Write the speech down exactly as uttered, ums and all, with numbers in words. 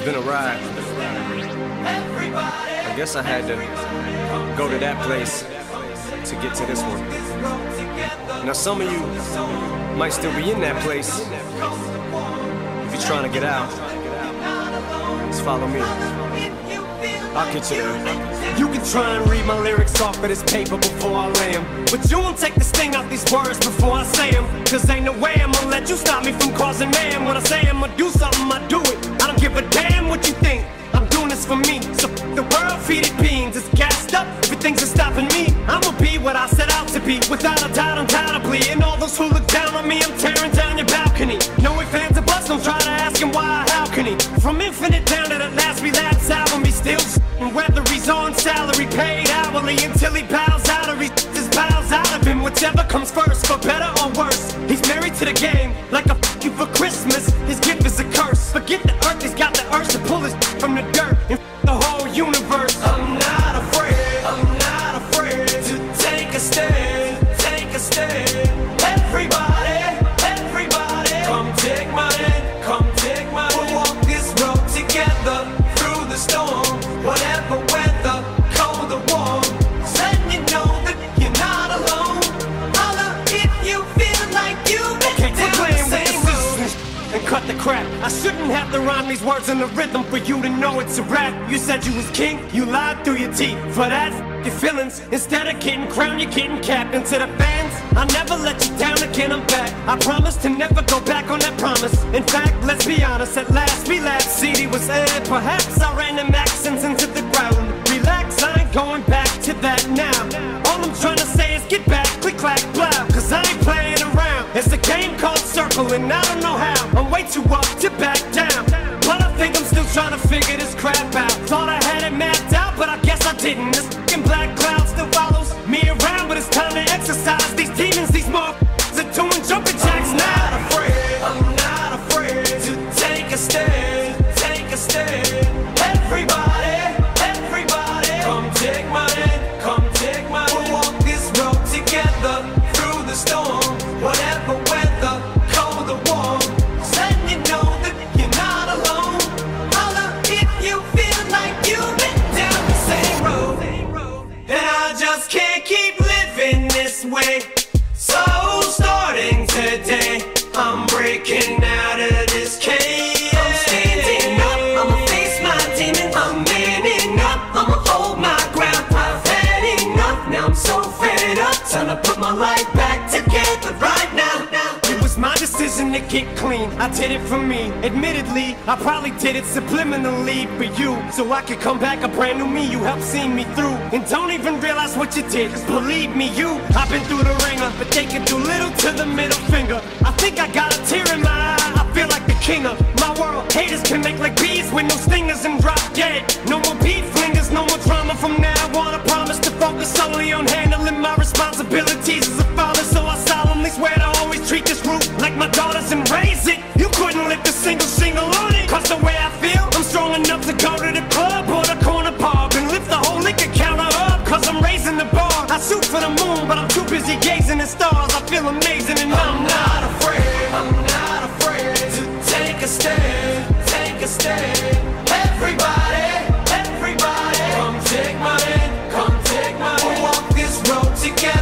been a ride. I guess I had to go to that place to get to this one. Now some of you might still be in that place. If you're trying to get out, just follow me. I'll get you there. You can try and read my lyrics off of this paper before I lay 'em, but you won't take the sting out these words before I say 'em. Cause ain't no way I'm gonna let you stop me from causing mayhem. When I say I'm gonna do something, I do it. I don't give a damn what you think. I'm doing this for me. So f the world, feed it beans. It's gassed up, everything's just stopping me. I'ma be what I set out to be, without a doubt, undoubtedly. And all those who look down on me, I'm tearing down your balcony. No ifs, ands, or buts, don't try to ask him why, how can he? From Infinite down to the last relapse album, he still s***ing, whether he's on salary, paid hourly, until he bows out or he just bows out of him. Whichever comes first, for better or worse. He's married to the game, like a f you for Christmas. His gift is a curse. Forget the earth, he's got the urge to pull his from the dirt and f the whole universe. I'm not afraid, I'm not afraid to take a stand, take a stand. Everybody, everybody, come take my hand, come take my hand. We'll walk this road together through the storm, whatever weather, cold or warm. Letting you know that you're not alone. Holla if you feel like you've been okay, down the same road. And cut the crap. I shouldn't have to rhyme these words in the rhythm for you to know it's a rap. You said you was king, you lied through your teeth. For that, f your feelings. Instead of getting crowned, you're getting capped. And to the fans, I never let you down again, I'm back. I promise to never go back on that promise. In fact, let's be honest, at last we laughed. C D was aired, perhaps I ran them accents into the ground. Relax, I ain't going back to that now. All I'm trying to say is get back, click, clack, blow. Cause I ain't playing around. It's a game called Circle and I don't know how. I'm way too up to back down, but I think I'm still trying to figure this crap out. Thought I had it mapped out, but I guess I didn't. This fucking black cloud still follows me around, but it's time to exercise these demons. These motherfuckers are doing jumping jacks now. I'm not afraid, I'm not afraid to take a stand, take a stand. Everybody, everybody, come take my hand, come take my hand. We'll walk this road together through the storm, whatever weather, cold or warm. Letting you know that you're not alone. Holla if you feel like you've been down the same road. And I just can't keep living this way. So starting today, I'm breaking out of this cage. I'm standing up, I'ma face my demons. I'm manning up, I'ma hold my ground. I've had enough, now I'm so fed up. Time to put my life back together right now. It was my decision to get clean, I did it for me. Admittedly, I probably did it subliminally for you, so I could come back a brand new me. You helped see me through, and don't even realize what you did. Cause believe me, you, I've been through the ringer, but they can do little to the middle finger. I think I got a tear in my eye, I feel like the king of my world. Haters can make like bees with no stingers and drop dead. No more beat flingers, no more drama from now on. I promise to focus solely on handling my responsibilities as a father. So I solemnly swear to always treat this root like my daughters and raise it. You couldn't lift a single shingle on it. Cause the way I feel, I'm strong enough to go to the club or the corner pub and lift the whole liquor counter up. Cause I'm raising the bar. I shoot for the moon, but I'm too busy gazing at stars. I feel amazing and I'm not afraid. I'm not afraid to take a stand, take a stand. Everybody, everybody, come take my hand, come take my hand. We'll walk this road together